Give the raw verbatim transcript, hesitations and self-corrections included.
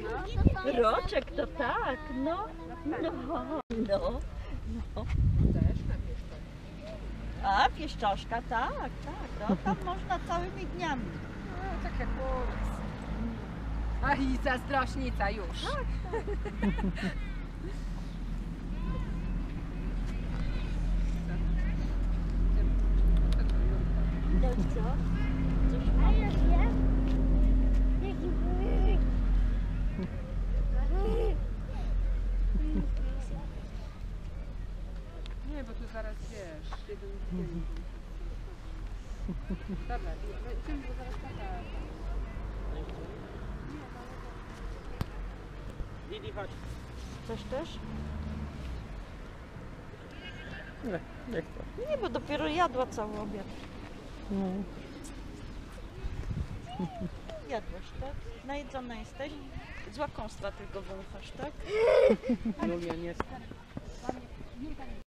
Roczek to tak, no, no, no, no. A, pieszczoszka, tak, tak, no tam można całymi dniami. No, tak jak u nas. A i zazdrośnica już. Tak, tak. No i co? A ja wiem. Jaki były. Nie, bo tu zaraz wiesz, jeden z tym. Dobra, idziemy, bo zaraz taka. Didi, chodź. Chcesz też? Nie, nie chcę. Nie, bo dopiero jadła cały obiad. No. Jadłaś, tak? Najedzona jesteś? Z łakomstwa tylko wąchasz, tak? Julia nie